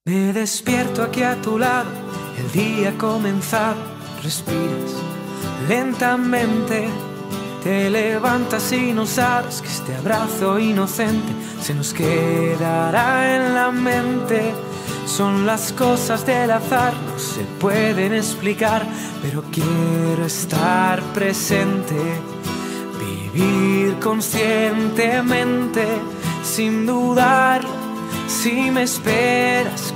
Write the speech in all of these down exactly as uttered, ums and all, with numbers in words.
Me despierto aquí a tu lado, el día ha comenzado, respiras lentamente, te levantas y no sabes que este abrazo inocente se nos quedará en la mente. Son las cosas del azar, no se pueden explicar, pero quiero estar presente, vivir conscientemente, sin dudar. Si me esperas,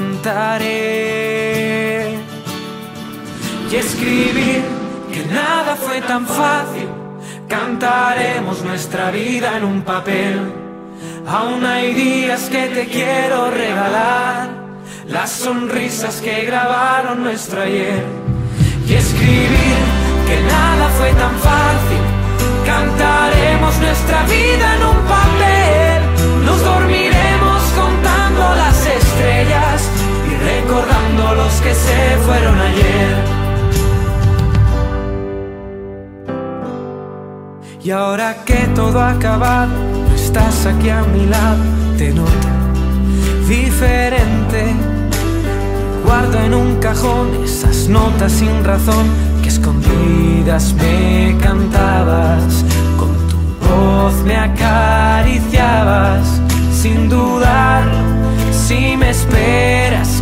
cantaré y escribir que nada fue tan fácil. Cantaremos nuestra vida en un papel. Aún hay días que te quiero regalar, las sonrisas que grabaron nuestro ayer. Y escribir que nada fue tan fácil. Cantaremos nuestra vida en un papel. Nos dormiremos contando las estrellas y recordando los que se fueron ayer. Y ahora que todo ha acabado, no estás aquí a mi lado, te noto diferente. Guardo en un cajón esas notas sin razón que escondidas me cantabas. Con tu voz me acariciabas. Sin dudar, si me esperas,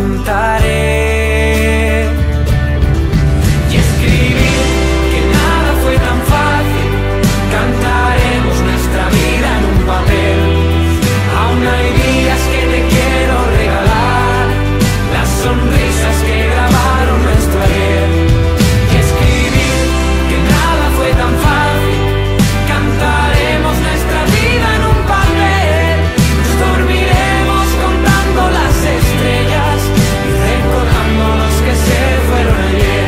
cantaré y escribir que nada fue tan fácil. Cantaremos nuestra vida en un papel. Aún hay días que te quiero regalar, las sonrisas que grabaron nuestro ayer. Y escribir que nada fue tan fácil. Cantaremos nuestra vida en un papel. Nos dormiremos contando las estrellas y recordando los que se fueron ayer.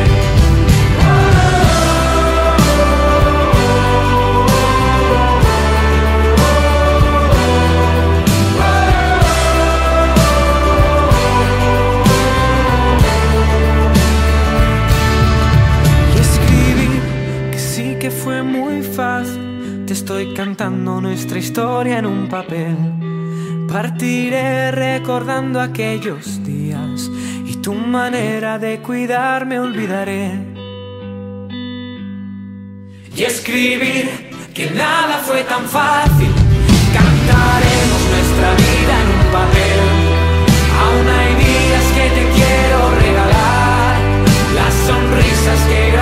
Fue muy fácil, te estoy cantando nuestra historia en un papel. Partiré recordando aquellos días y tu manera de cuidarme olvidaré. Y escribir que nada fue tan fácil. Cantaremos nuestra vida en un papel. Aún hay días que te quiero regalar, las sonrisas que